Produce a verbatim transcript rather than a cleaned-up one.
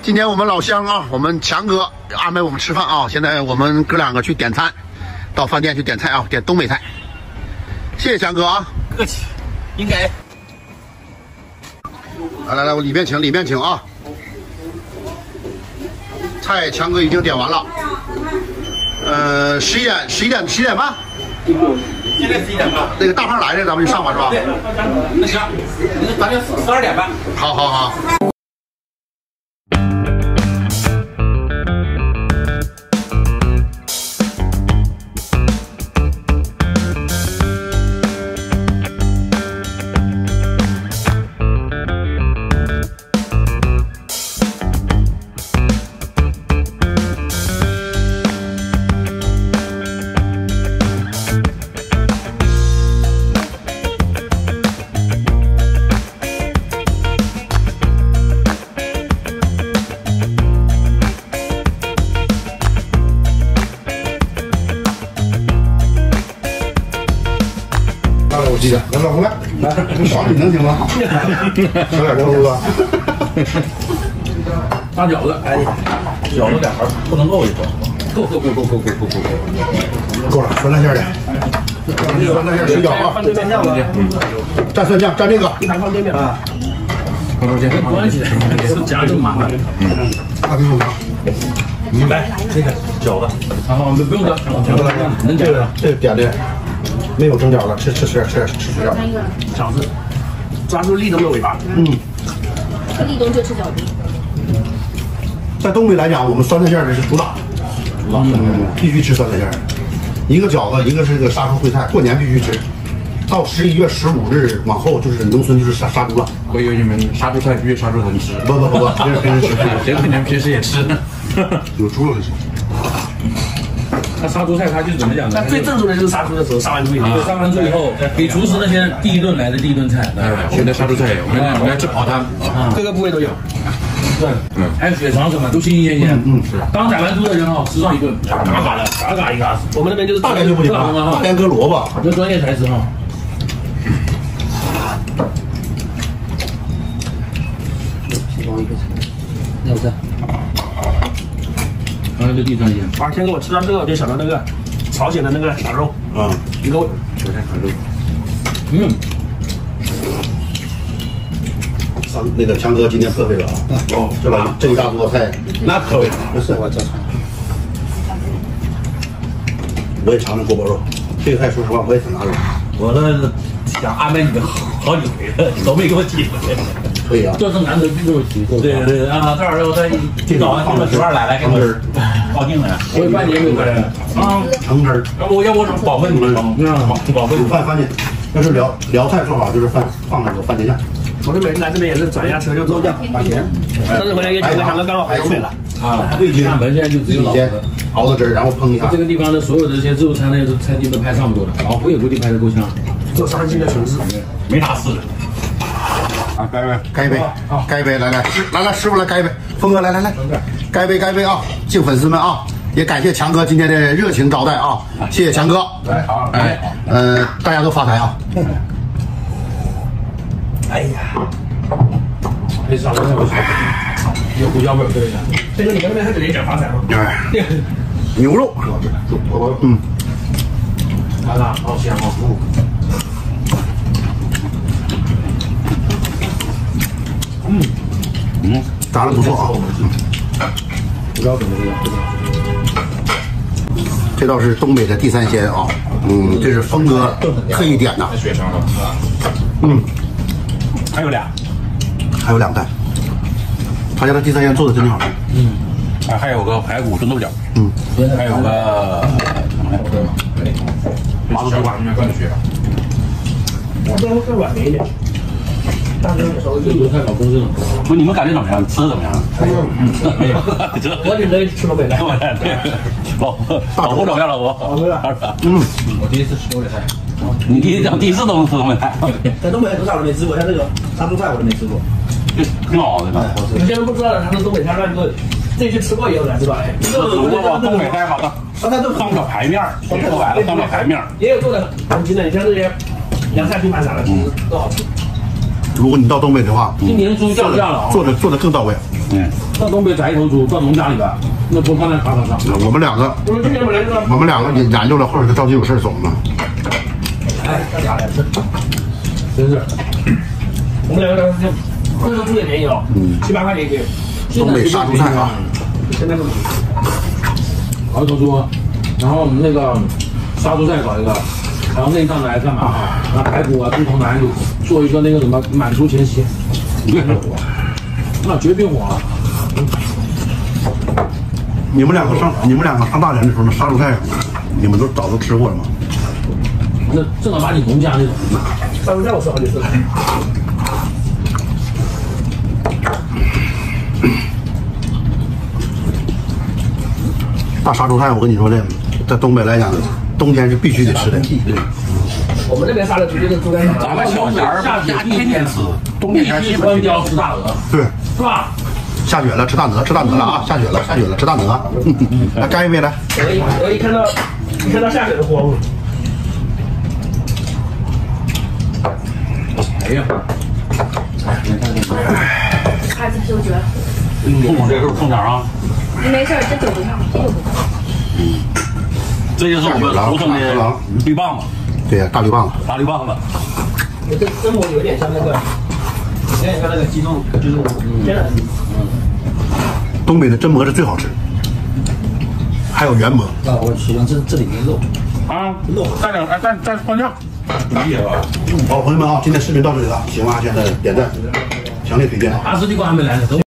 今天我们老乡啊，我们强哥安排我们吃饭啊。现在我们哥两个去点餐，到饭店去点菜啊，点东北菜。谢谢强哥啊， 客气，应该。 来来来，我里面请，里面请啊。菜强哥已经点完了。呃，十一点，十一点，十一点半。 现在十一点半。 那个大胖来了，咱们就上吧，是吧？ 对，那行，咱就十二点半。 好好好。记得，来老公来，来，少你能行吗？少点肉吧。 大饺子，哎，饺子两盘不能够一个，够够够够够够够够够， 够了，酸辣馅的，酸辣馅水饺啊， 放对面酱吗？ 嗯，蘸蒜酱，蘸这个， 一盘放对面啊。 没关系，是夹就麻烦。 嗯，大饼油条， 来这个饺子，啊，不用了，饺子能这个这个点的。没有蒸饺了，吃吃吃吃吃水饺。 饺子，抓住立冬的尾巴。 嗯， 吃立冬就吃饺子。 在东北来讲，我们酸菜馅儿是主打，主打，嗯，必须吃酸菜馅儿。一个饺子，一个是这个杀猪烩菜，过年必须吃。到十一月十五日往后，就是农村就是杀杀猪了。 我以为你们杀猪菜必须杀猪才能吃。 不不不不，这是平时吃， 谁说你们平时也吃？ 有猪肉就行。 他杀猪菜，他就是怎么讲呢？ 最正宗的就是杀猪的时候，杀完猪以后， 杀完猪以后，给厨师那些第一顿来的第一顿菜。 哎，现在杀猪菜，我们我们来吃跑汤， 各个部位都有。 对，嗯，还有血肠什么都新新鲜鲜。嗯，是。刚宰完猪的人哈，吃上一顿，嘎嘎嘎的，嘎嘎一个。 我们那边就是大连就不行了，大连割萝卜， 这专业才吃哈。 其中一个，要不这。 然后就第三间。 啊，先给我吃到这个，我就想到那个朝鲜的那个烤肉， 啊， 一个味。 韭菜烤肉。 嗯。 上那个强哥今天破费了啊！哦，这把这一大桌菜， 那可以， 不是我这。我也尝尝锅包肉，这个菜说实话我也挺拿手。 我这想安排你们好几回了，都没给我机会。 可以啊， 这是难得给我机会。对对啊，这儿我再一早上你们媳妇儿来来给我高兴了，我有半年没回来了啊， 橙汁儿。 我要不保温你们，保温煮饭番茄，要是辽辽菜做法就是饭放那个番茄酱。 我们每次来这边也是转一下车就走酱把钱，上次回来给几个强哥刚好回东北了啊。味精门现在就只有老胡熬的汁儿，然后烹一下。 这个地方的所有的这些自助餐的餐厅都拍差不多了，老胡也估计拍的够呛。 做伤心的城市， 没打死人。 啊，干一杯，干一杯，干一杯，来来来来，师傅来干一杯，峰哥来来来，干一杯干一杯啊！敬粉丝们啊，也感谢强哥今天的热情招待啊，谢谢强哥。 来好， 哎，呃，大家都发财啊！ 哎呀， 没啥了，我操，有胡椒味儿，对不对？ 这个你们那边还得讲发财吗？ 哎，牛肉，嗯， 麻辣好香好舒服。嗯嗯，炸的不错啊。 不知道怎么这个， 这道是东北的地三鲜啊，嗯，这是峰哥特意点的。 血肠了， 嗯， 还有俩， 还有两袋。他家的地三鲜做的真挺好吃。 嗯，啊，还有个排骨炖豆角， 嗯， 还有个麻豆豆花，面灌血。 我这更软一点。大哥，有时候这油菜搞公正。 不，你们感觉怎么样？吃的怎么样？嗯， 我觉得吃东北菜。 老老胡怎么样，老胡？ 嗯， 我第一次吃东北菜。 你第一第一次都能吃东北菜？ 在东北多少都没吃过，像这个杀猪菜我都没吃过。 挺好的， 有些人不知道他们东北菜乱炖，自己去吃过也有才知道。哎，这个东北菜好的， 酸菜炖当个排面，说白了当个排面。 也有做的很精的，你像这些凉菜拼盘啥的，其实都好吃。 如果你到东北的话， 今年猪降价了啊， 做的做的更到位。 嗯， 到东北宰一头猪，到农家里边，那不放在炕上上。 我们两个， 我们今天本来就我们两个研研究了，或者是着急有事走嘛。 哎，大家来吃，真是。 我们两个就贵州猪也便宜哦， 嗯， 七八块钱一斤。 东北杀猪菜啊， 现在不行。 搞一头猪，然后我们那个杀猪菜搞一个，然后内脏来干嘛？拿排骨啊、猪头来做一个那个什么满族前席，那绝冰火啊！ 你们两个上你们两个上大连的时候，那杀猪菜，你们都早都吃过了吗？ 那正儿八经农家那种。 杀猪菜我吃好几次了。 大杀猪菜，我跟你说这，在东北来讲，冬天是必须得吃的。 我们那边杀的猪就是猪肝咱们小钱儿夏天天天吃，冬必天天须关雕吃大鹅， 对， 是吧？ 下雪了吃大鹅，吃大鹅了啊！下雪了，下雪了吃大鹅。来干一杯来。 我一我一看到一看到下雪就慌了。 哎呀， 二次啤酒绝了。 送这时候送点啊， 你没事儿，这酒不烫，啤酒不烫。 这就是我们俗称的绿棒子， 对呀，大绿棒子。 大绿棒子。 我这蒸馍有点像那个，有点像那个鸡肉，就是天然的。 东北的真馍是最好吃，还有原馍。 啊，我喜欢这这里面肉。 啊，肉蘸点，哎，蘸蘸蒜酱，厉害吧？ 好，朋友们啊，今天视频到这里了，喜欢阿轩的点赞，强烈推荐啊！ 大师地瓜还没来呢，都。